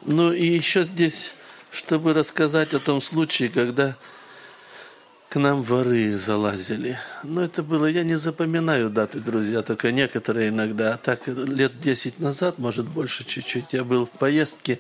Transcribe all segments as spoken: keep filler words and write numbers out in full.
Ну и еще здесь, чтобы рассказать о том случае, когда к нам воры залазили. Но это было, я не запоминаю даты, друзья, только некоторые иногда. А так лет десять назад, может больше чуть-чуть, я был в поездке,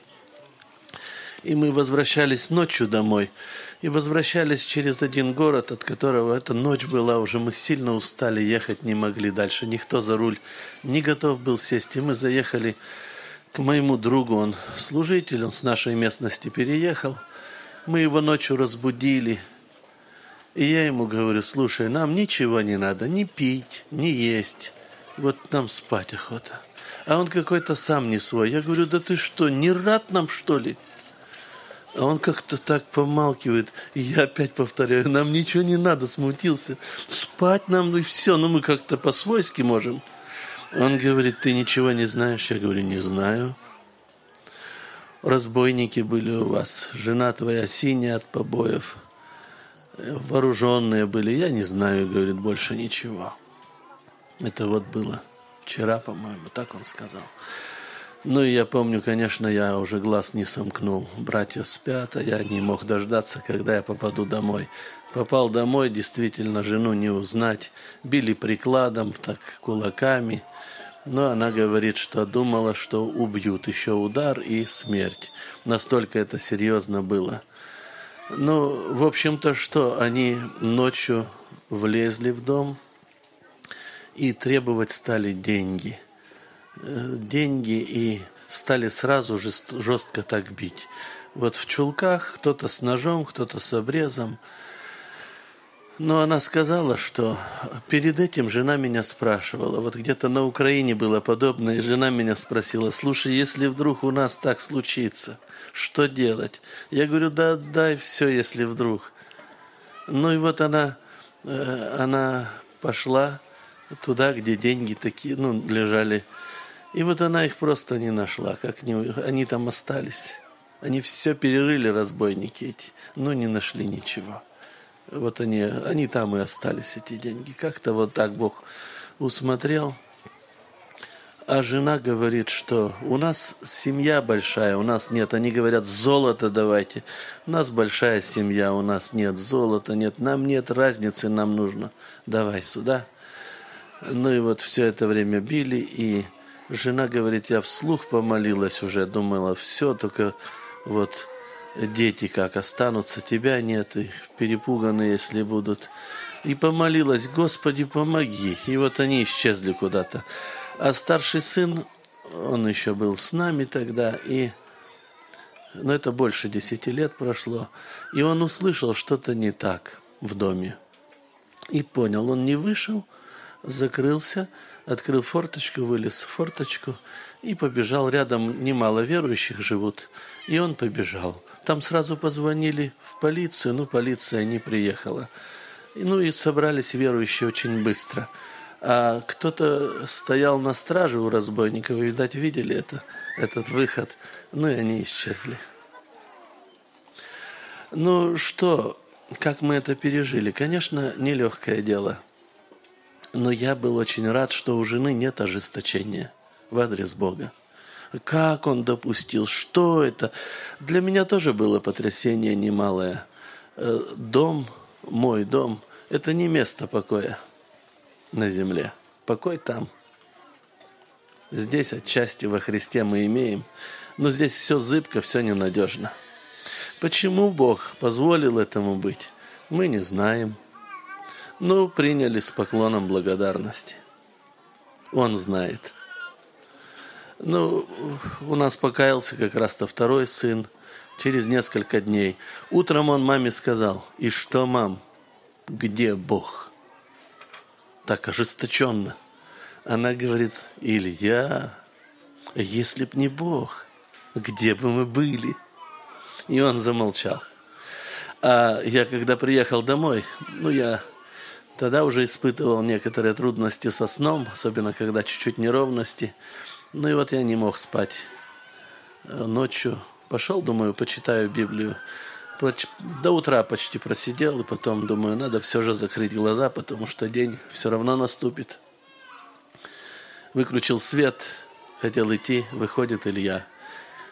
и мы возвращались ночью домой. И возвращались через один город, от которого эта ночь была, уже мы сильно устали, ехать не могли дальше. Никто за руль не готов был сесть. И мы заехали к моему другу, он служитель, он с нашей местности переехал. Мы его ночью разбудили. И я ему говорю: слушай, нам ничего не надо, ни пить, ни есть. Вот нам спать охота. А он какой-то сам не свой. Я говорю: да ты что, не рад нам, что ли? А он как-то так помалкивает. И я опять повторяю: нам ничего не надо, смутился. Спать нам, ну и все, ну мы как-то по-свойски можем. Он говорит: ты ничего не знаешь? Я говорю: не знаю. Разбойники были у вас, жена твоя синяя от побоев, вооруженные были. Я не знаю, говорит, больше ничего. Это вот было вчера, по-моему, так он сказал. Ну и я помню, конечно, я уже глаз не сомкнул. Братья спят, а я не мог дождаться, когда я попаду домой. Попал домой, действительно, жену не узнать. Били прикладом, так кулаками. Но она говорит, что думала, что убьют. Еще удар и смерть. Настолько это серьезно было. Ну, в общем-то, что они ночью влезли в дом и требовать стали деньги. Деньги и стали сразу же жестко так бить. Вот в чулках, кто-то с ножом, кто-то с обрезом. Но она сказала, что перед этим жена меня спрашивала. Вот где-то на Украине было подобное, и жена меня спросила: слушай, если вдруг у нас так случится, что делать? Я говорю: да отдай все, если вдруг. Ну и вот она, она пошла туда, где деньги такие, ну, лежали. И вот она их просто не нашла, как не, они там остались. Они все перерыли, разбойники эти, но не нашли ничего. Вот они, они там и остались, эти деньги. Как-то вот так Бог усмотрел. А жена говорит, что у нас семья большая, у нас нет. Они говорят: золото давайте. У нас большая семья, у нас нет золота, нет. Нам нет разницы, нам нужно. Давай сюда. Ну и вот все это время били, и жена говорит: я вслух помолилась уже, думала, все, только вот дети как останутся, тебя нет, и перепуганы, если будут. И помолилась: Господи, помоги. И вот они исчезли куда-то. А старший сын, он еще был с нами тогда, и, ну, это больше десяти лет прошло, и он услышал что-то не так в доме. И понял, он не вышел, закрылся, открыл форточку, вылез в форточку и побежал. Рядом немало верующих живут, и он побежал. Там сразу позвонили в полицию, но полиция не приехала. Ну и собрались верующие очень быстро. А кто-то стоял на страже у разбойников, и, видать, видели это, этот выход. Ну и они исчезли. Ну что, как мы это пережили? Конечно, нелегкое дело. Но я был очень рад, что у жены нет ожесточения в адрес Бога. Как он допустил? Что это? Для меня тоже было потрясение немалое. Дом, мой дом, это не место покоя на земле. Покой там. Здесь отчасти во Христе мы имеем, но здесь все зыбко, все ненадежно. Почему Бог позволил этому быть, мы не знаем. Ну, приняли с поклоном благодарности. Он знает. Ну, у нас покаялся как раз-то второй сын через несколько дней. Утром он маме сказал: и что, мам, где Бог? Так ожесточенно. Она говорит: Илья, если б не Бог, где бы мы были? И он замолчал. А я, когда приехал домой, ну, я тогда уже испытывал некоторые трудности со сном, особенно когда чуть-чуть неровности. Ну и вот я не мог спать ночью. Пошел, думаю, почитаю Библию. До утра почти просидел, и потом, думаю, надо все же закрыть глаза, потому что день все равно наступит. Выключил свет, хотел идти, выходит Илья.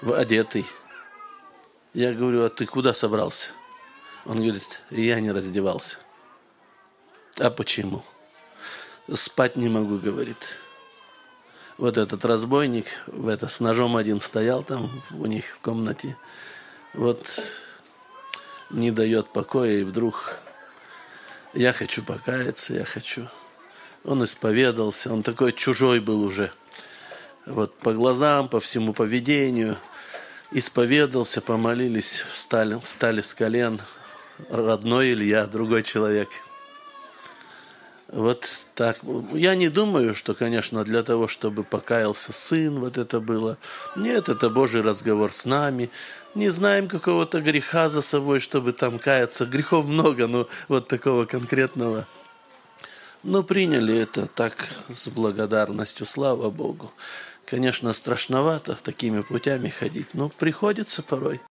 в одетый. Я говорю, а ты куда собрался? Он говорит, я не раздевался. А почему? Спать не могу, говорит. Вот этот разбойник, в это, с ножом один стоял там у них в комнате. Вот не дает покоя, и вдруг я хочу покаяться, я хочу. Он исповедался, он такой чужой был уже. Вот по глазам, по всему поведению. Исповедался, помолились, встали, встали с колен. Родной Илья, другой человек. Вот так. Я не думаю, что, конечно, для того, чтобы покаялся сын, вот это было. Нет, это Божий разговор с нами. Не знаем какого-то греха за собой, чтобы там каяться. Грехов много, но вот такого конкретного. Но приняли это так, с благодарностью, слава Богу. Конечно, страшновато такими путями ходить, но приходится порой.